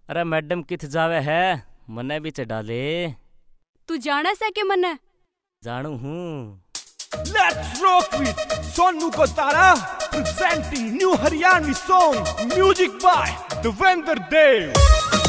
अरे मैडम किथ जावे है, मने भी चढ़ा ले। तू जाना से के मने जानू हूँ। Let's rock with Sonu Kotara presenting new Haryanvi song, music by Devendra Dev.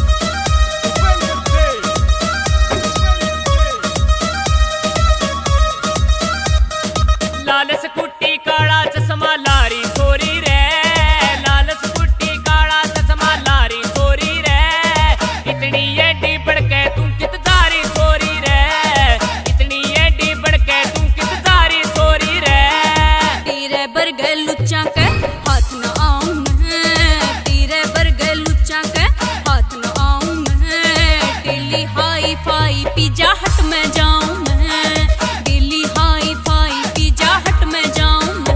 लाल स्कूटी काला चश्मा लारी छोरी रे, लाल स्कूटी काला चश्मा लारी छोरी रे, इतनी एडी बड़के तू कित जारी छोरी रे, इतनी एडी बड़के तू कित जारी छोरी रे। तेरे बरगे लुच्चा के हाथ न आऊं मैं, तेरे बरगे लुच्चा के हाथ न आऊं मैं, डेली हाई फाई पिज्जा हट में जाऊं मैं, डेली हाई फाई पिज्जा हट में जाऊं मैं।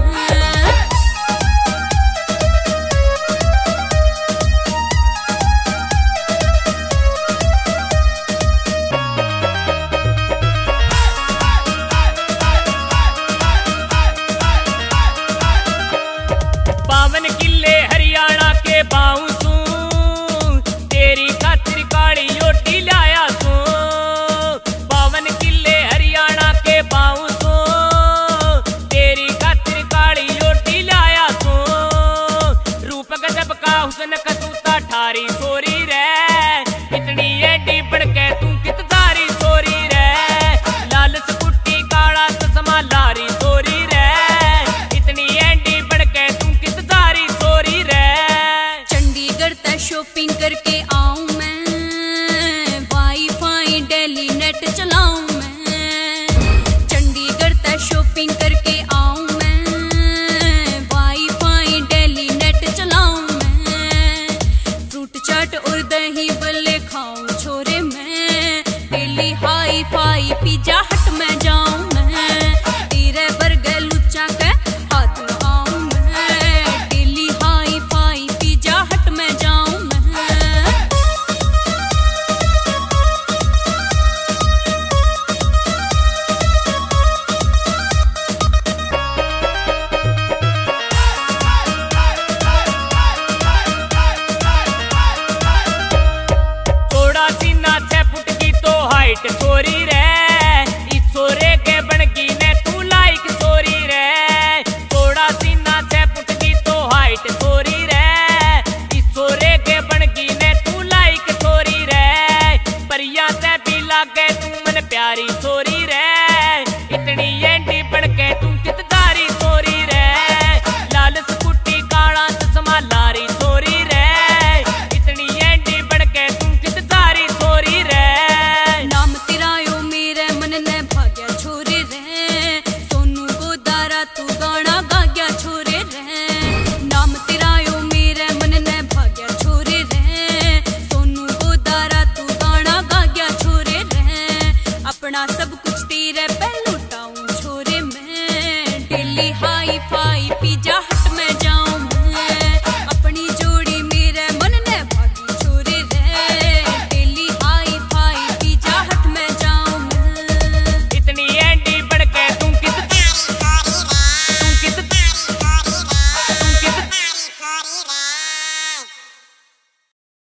पावन किले हरियाणा के बाऊं तेरी खातिर काली ओटी लाया सू, पावन किले हरियाणा के बाऊं तेरी खातिर काली ओटी लाया सू, रूप गजब का हुस्न कसूता ठारी छोरी रे, इतनी एडी बड़के तू कित जारी छोरी रे, लाल स्कूटी काला चश्मा लारी छोरी रे, इतनी एडी बड़के तू कित जारी छोरी रे। चंडीगढ़ तक शॉपिंग करके आऊं मैं, वाईफाई डेली नेट चलाऊं मैं, चंडीगढ़ तक शॉपिंग करके आऊं मैं, वाईफाई डेली नेट चलाऊं मैं, फ्रूट चाट और